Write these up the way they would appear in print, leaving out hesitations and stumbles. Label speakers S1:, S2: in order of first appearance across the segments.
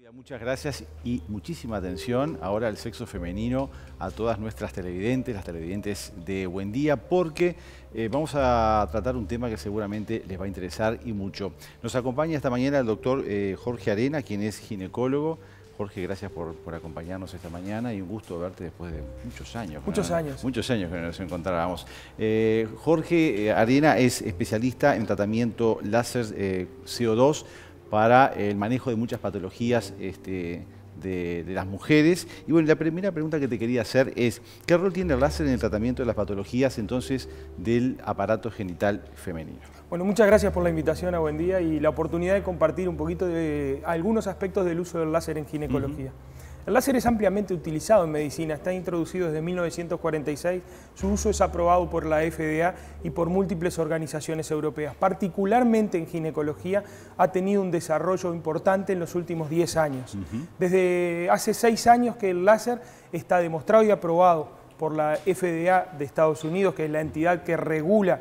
S1: Muchas gracias y muchísima atención ahora al sexo femenino, a todas nuestras televidentes, las televidentes de Buen Día, porque vamos a tratar un tema que seguramente les va a interesar y mucho. Nos acompaña esta mañana el doctor Jorge Arena, quien es ginecólogo. Jorge, gracias por acompañarnos esta mañana y un gusto verte después de muchos años.
S2: Muchos años.
S1: Muchos años que nos encontrábamos. Jorge Arena es especialista en tratamiento láser CO2 para el manejo de muchas patologías de las mujeres. Y bueno, la primera pregunta que te quería hacer es, ¿qué rol tiene el láser en el tratamiento de las patologías entonces del aparato genital femenino?
S2: Bueno, muchas gracias por la invitación a Buen Día y la oportunidad de compartir un poquito de algunos aspectos del uso del láser en ginecología. El láser es ampliamente utilizado en medicina, está introducido desde 1946, su uso es aprobado por la FDA y por múltiples organizaciones europeas. Particularmente en ginecología ha tenido un desarrollo importante en los últimos 10 años. Desde hace 6 años que el láser está demostrado y aprobado por la FDA de Estados Unidos, que es la entidad que regula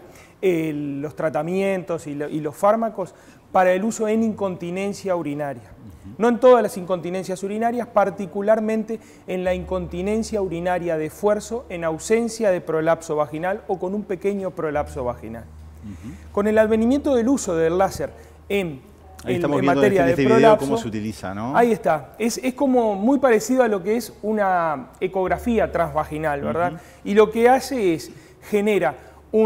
S2: los tratamientos y los fármacos para el uso en incontinencia urinaria. No en todas las incontinencias urinarias, particularmente en la incontinencia urinaria de esfuerzo en ausencia de prolapso vaginal o con un pequeño prolapso vaginal. Con el advenimiento del uso del láser en materia de prolapso,
S1: cómo se utiliza, ¿no?
S2: Ahí está. Es como muy parecido a lo que es una ecografía transvaginal, ¿verdad? Y lo que hace es, genera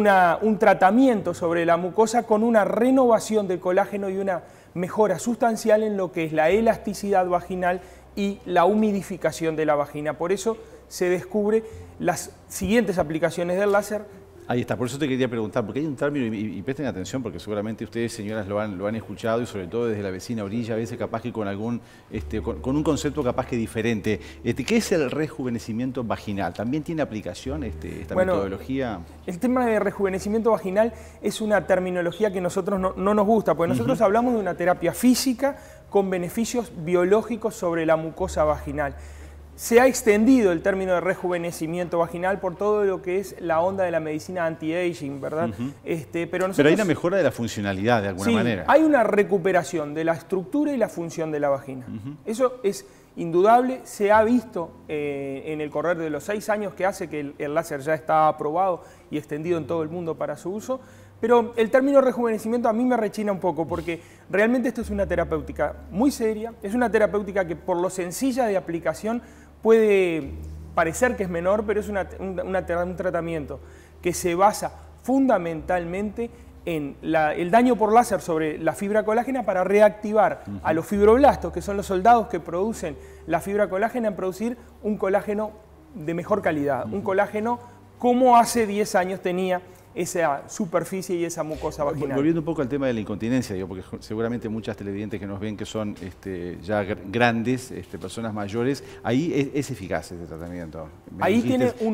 S2: un tratamiento sobre la mucosa con una renovación del colágeno y una mejora sustancial en lo que es la elasticidad vaginal y la humidificación de la vagina. Por eso se descubre las siguientes aplicaciones del láser.
S1: Ahí está, por eso te quería preguntar, porque hay un término, y presten atención, porque seguramente ustedes, señoras, lo han escuchado, y sobre todo desde la vecina orilla, a veces capaz que con algún, con un concepto capaz que diferente. ¿Qué es el rejuvenecimiento vaginal? ¿También tiene aplicación esta metodología?
S2: El tema de rejuvenecimiento vaginal es una terminología que a nosotros no nos gusta, porque nosotros hablamos de una terapia física con beneficios biológicos sobre la mucosa vaginal. Se ha extendido el término de rejuvenecimiento vaginal por todo lo que es la onda de la medicina anti-aging, ¿verdad? Pero
S1: hay una mejora de la funcionalidad de alguna manera.
S2: Hay una recuperación de la estructura y la función de la vagina. Eso es indudable, se ha visto en el correr de los 6 años que hace que el láser ya está aprobado y extendido en todo el mundo para su uso. Pero el término rejuvenecimiento a mí me rechina un poco porque realmente esto es una terapéutica muy seria, es una terapéutica que por lo sencilla de aplicación puede parecer que es menor, pero es un tratamiento que se basa fundamentalmente en el daño por láser sobre la fibra colágena para reactivar a los fibroblastos, que son los soldados que producen la fibra colágena, en producir un colágeno de mejor calidad, un colágeno como hace 10 años tenía esa superficie y esa mucosa vaginal.
S1: Volviendo un poco al tema de la incontinencia, porque seguramente muchas televidentes que nos ven que son ya grandes, personas mayores, ahí es eficaz este tratamiento.
S2: Ahí tiene un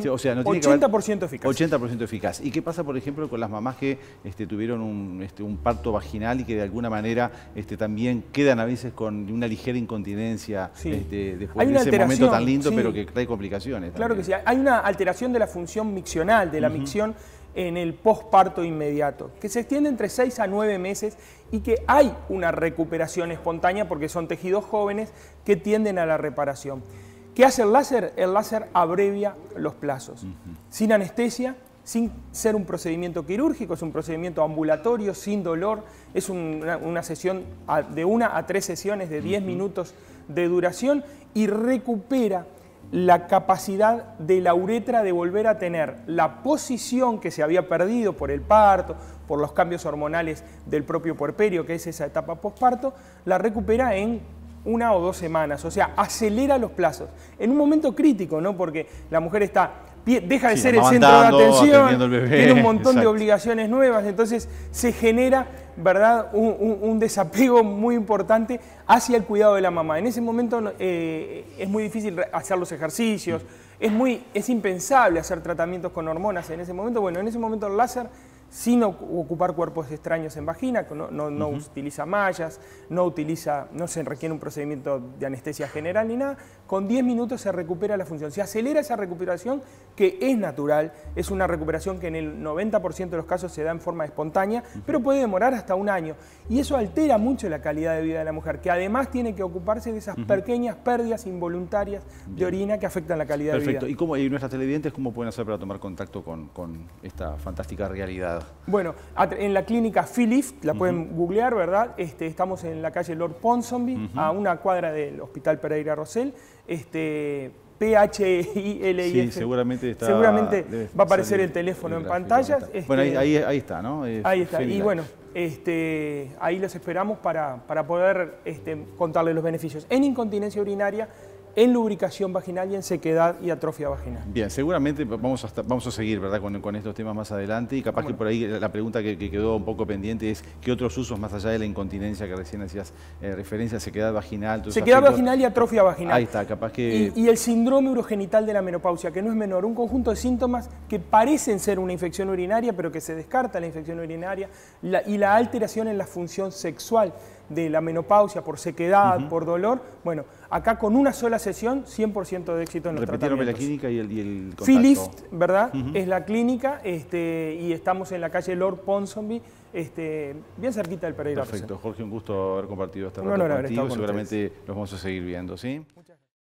S2: 80% eficaz.
S1: 80% eficaz. ¿Y qué pasa, por ejemplo, con las mamás que tuvieron un parto vaginal y que de alguna manera también quedan a veces con una ligera incontinencia después de ese momento tan lindo, pero que trae complicaciones?
S2: Claro que sí. Hay una alteración de la función miccional, de la micción, en el posparto inmediato, que se extiende entre 6 a 9 meses y que hay una recuperación espontánea porque son tejidos jóvenes que tienden a la reparación. ¿Qué hace el láser? El láser abrevia los plazos, sin anestesia, sin ser un procedimiento quirúrgico, es un procedimiento ambulatorio, sin dolor, es una sesión de 1 a 3 sesiones de 10 minutos de duración y recupera la capacidad de la uretra de volver a tener la posición que se había perdido por el parto, por los cambios hormonales del propio puerperio, que es esa etapa posparto, la recupera en 1 o 2 semanas, o sea, acelera los plazos. En un momento crítico, ¿no? Porque la mujer deja de ser el centro de atención, tiene un montón de obligaciones nuevas, entonces se genera, ¿verdad?, un desapego muy importante hacia el cuidado de la mamá. En ese momento es muy difícil hacer los ejercicios, es impensable hacer tratamientos con hormonas en ese momento. Bueno, en ese momento el láser sin ocupar cuerpos extraños en vagina, no utiliza mallas, no se requiere un procedimiento de anestesia general ni nada. Con 10 minutos se recupera la función. Se acelera esa recuperación que es natural, es una recuperación que en el 90% de los casos se da en forma espontánea, pero puede demorar hasta un año. Y eso altera mucho la calidad de vida de la mujer, que además tiene que ocuparse de esas pequeñas pérdidas involuntarias de orina que afectan la calidad de vida.
S1: Perfecto. ¿Y nuestras televidentes cómo pueden hacer para tomar contacto con esta fantástica realidad?
S2: Bueno, en la clínica Philift, la pueden googlear, ¿verdad? Estamos en la calle Lord Ponsonby, a una cuadra del Hospital Pereira Rosell. PHILIF.
S1: Sí, seguramente
S2: va a aparecer el teléfono en pantalla.
S1: Bueno, ahí está, ¿no?
S2: Ahí está. Y bueno, ahí los esperamos para poder contarles los beneficios en incontinencia urinaria, en lubricación vaginal y en sequedad y atrofia vaginal.
S1: Bien, seguramente vamos a seguir, ¿verdad?, con estos temas más adelante, y capaz que por ahí la pregunta que quedó un poco pendiente es ¿qué otros usos más allá de la incontinencia que recién hacías referencia, sequedad vaginal?
S2: Sequedad vaginal y atrofia vaginal.
S1: Ahí está, capaz que...
S2: Y el síndrome urogenital de la menopausia, que no es menor, un conjunto de síntomas que parecen ser una infección urinaria, pero que se descarta la infección urinaria, y la alteración en la función sexual de la menopausia por sequedad, por dolor. Bueno, acá con una sola sesión, 100% de éxito en los tratamientos.
S1: La clínica y el contacto.
S2: Philift, ¿verdad? Es la clínica, y estamos en la calle Lord Ponsonby, bien cerquita del Pereira.
S1: Perfecto, Jorge, un gusto haber compartido esta rato contigo. Seguramente los vamos a seguir viendo, ¿sí?